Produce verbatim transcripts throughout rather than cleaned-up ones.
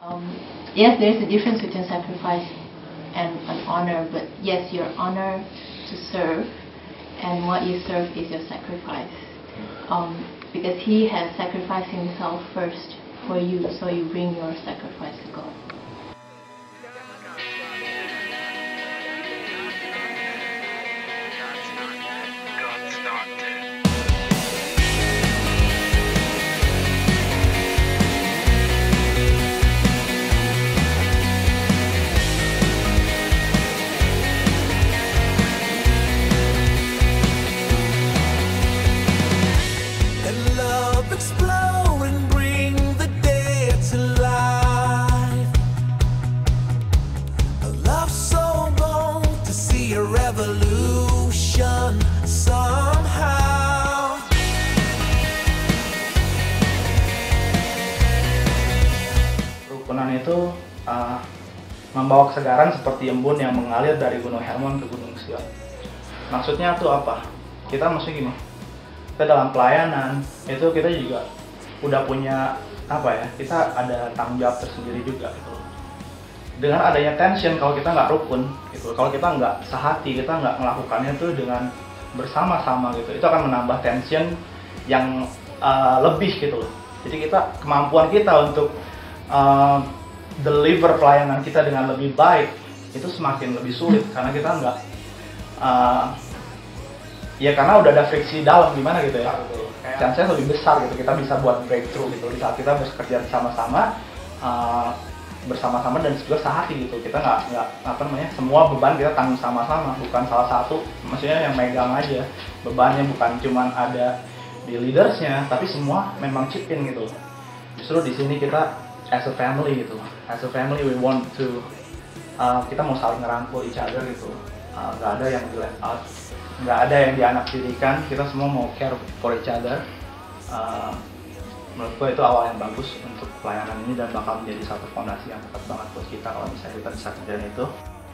Um, yes, there is a difference between sacrifice and an honor, but yes, your honor to serve and what you serve is your sacrifice. Um, because he has sacrificed himself first for you, so you bring your sacrifice to God. Revolution somehow. Rukunan itu uh, membawa kesegaran seperti embun yang mengalir dari Gunung Hermon ke Gunung Sion. Maksudnya tuh apa? Kita maksudnya gini, kita dalam pelayanan itu kita juga udah punya apa ya? Kita ada tanggung jawab tersendiri juga gitu. Dengan adanya tension, kalau kita nggak rukun gitu, kalau kita nggak sehati, kita nggak melakukannya tuh dengan bersama-sama gitu, itu akan menambah tension yang uh, lebih gitu loh. Jadi kita, kemampuan kita untuk uh, deliver pelayanan kita dengan lebih baik itu semakin lebih sulit karena kita nggak uh, ya karena udah ada friksi dalam gimana gitu ya, chance-nya lebih besar gitu, kita bisa buat breakthrough gitu di saat kita bekerja sama-sama. Uh, bersama-sama dan juga sehati gitu, kita nggak nggak apa namanya semua beban kita tanggung sama-sama, bukan salah satu maksudnya yang megang aja bebannya, bukan cuman ada di leadersnya tapi semua memang chip in gitu. Justru di sini kita as a family gitu, as a family we want to uh, kita mau saling ngerangkul each other gitu, nggak uh, ada yang di left out, nggak ada yang dianaktirikan, kita semua mau care for each other. Uh, Menurut gue itu awal yang bagus untuk pelayanan ini dan bakal menjadi satu fondasi yang tepat banget buat kita kalau misalnya kita bisa kerjain itu.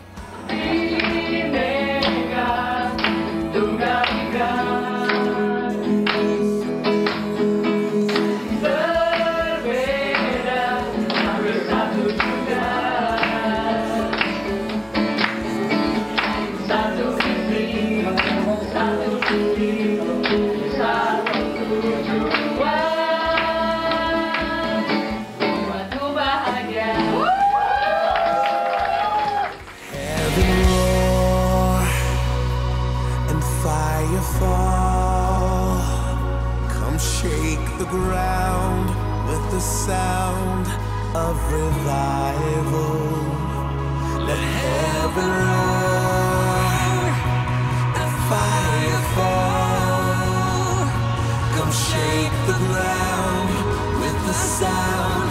Fall, come shake the ground with the sound of revival. Let heaven roar and fire fall. Come shake the ground with the sound